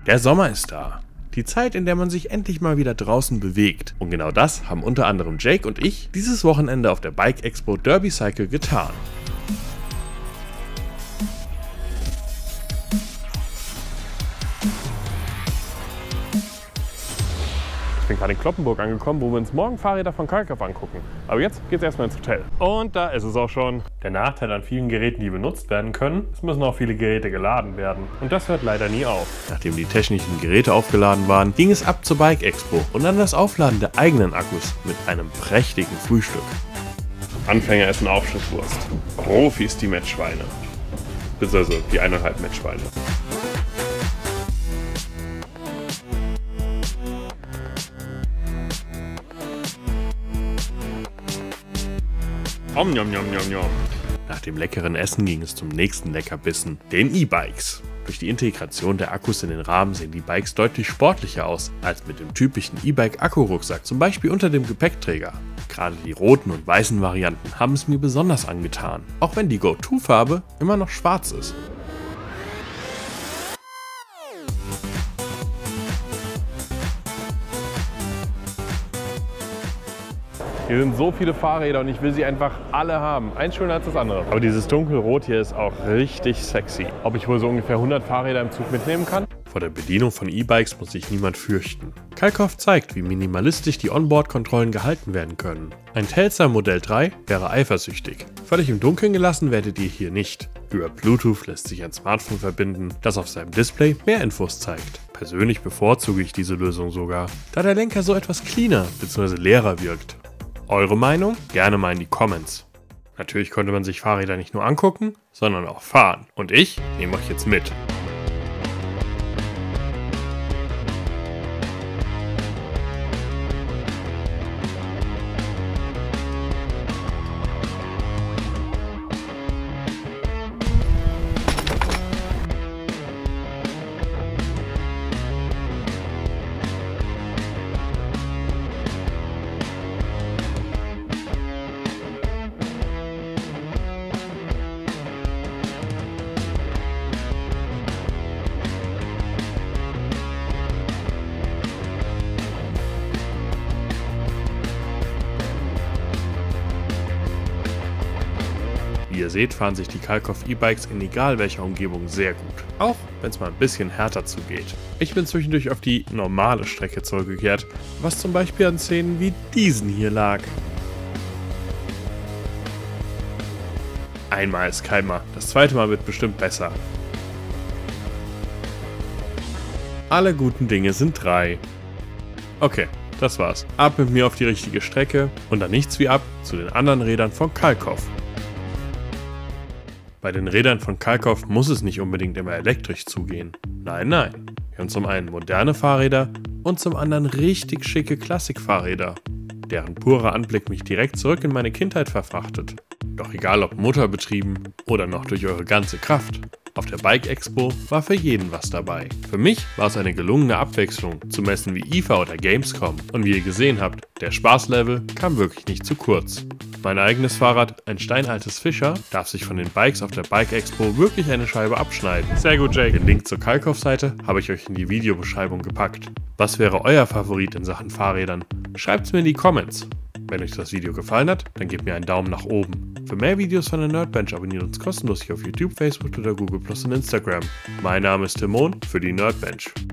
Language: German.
Der Sommer ist da. Die Zeit, in der man sich endlich mal wieder draußen bewegt. Und genau das haben unter anderem Jake und ich dieses Wochenende auf der Bike Expo Derby Cycle getan. Ich bin gerade in Cloppenburg angekommen, wo wir uns morgen Fahrräder von Kalkoff angucken. Aber jetzt geht's erstmal ins Hotel. Und da ist es auch schon. Der Nachteil an vielen Geräten, die benutzt werden können, es müssen auch viele Geräte geladen werden. Und das hört leider nie auf. Nachdem die technischen Geräte aufgeladen waren, ging es ab zur Bike Expo und an das Aufladen der eigenen Akkus mit einem prächtigen Frühstück. Anfänger essen Aufschnittwurst. Profis die Mettschweine. Beziehungsweise die 1,5 Mettschweine. Om, nom, nom, nom, nom. Nach dem leckeren Essen ging es zum nächsten Leckerbissen, den E-Bikes. Durch die Integration der Akkus in den Rahmen sehen die Bikes deutlich sportlicher aus als mit dem typischen E-Bike-Akkurucksack, zum Beispiel unter dem Gepäckträger. Gerade die roten und weißen Varianten haben es mir besonders angetan, auch wenn die Go-To-Farbe immer noch schwarz ist. Hier sind so viele Fahrräder und ich will sie einfach alle haben. Eins schöner als das andere. Aber dieses dunkelrot hier ist auch richtig sexy. Ob ich wohl so ungefähr 100 Fahrräder im Zug mitnehmen kann? Vor der Bedienung von E-Bikes muss sich niemand fürchten. Kalkoff zeigt, wie minimalistisch die Onboard-Kontrollen gehalten werden können. Ein Telstar Modell 3 wäre eifersüchtig. Völlig im Dunkeln gelassen werdet ihr hier nicht. Über Bluetooth lässt sich ein Smartphone verbinden, das auf seinem Display mehr Infos zeigt. Persönlich bevorzuge ich diese Lösung sogar, da der Lenker so etwas cleaner bzw. leerer wirkt. Eure Meinung? Gerne mal in die Comments. Natürlich konnte man sich Fahrräder nicht nur angucken, sondern auch fahren. Und ich nehme euch jetzt mit. Wie ihr seht, fahren sich die Kalkoff E-Bikes in egal welcher Umgebung sehr gut. Auch wenn es mal ein bisschen härter zugeht. Ich bin zwischendurch auf die normale Strecke zurückgekehrt, was zum Beispiel an Szenen wie diesen hier lag. Einmal ist keinmal, das zweite Mal wird bestimmt besser. Alle guten Dinge sind 3. Okay, das war's. Ab mit mir auf die richtige Strecke und dann nichts wie ab zu den anderen Rädern von Kalkoff. Bei den Rädern von Kalkoff muss es nicht unbedingt immer elektrisch zugehen. Nein, nein. Wir haben zum einen moderne Fahrräder und zum anderen richtig schicke Klassikfahrräder, deren purer Anblick mich direkt zurück in meine Kindheit verfrachtet. Doch egal ob motorbetrieben oder noch durch eure ganze Kraft. Auf der Bike Expo war für jeden was dabei. Für mich war es eine gelungene Abwechslung zu Messen wie IFA oder Gamescom. Und wie ihr gesehen habt, der Spaßlevel kam wirklich nicht zu kurz. Mein eigenes Fahrrad, ein steinaltes Fischer, darf sich von den Bikes auf der Bike Expo wirklich eine Scheibe abschneiden. Sehr gut, Jake. Den Link zur Kalkoff-Seite habe ich euch in die Videobeschreibung gepackt. Was wäre euer Favorit in Sachen Fahrrädern? Schreibt es mir in die Comments. Wenn euch das Video gefallen hat, dann gebt mir einen Daumen nach oben. Für mehr Videos von der Nerdbench abonniert uns kostenlos hier auf YouTube, Facebook, Twitter, Google+ und Instagram. Mein Name ist Timon für die Nerdbench.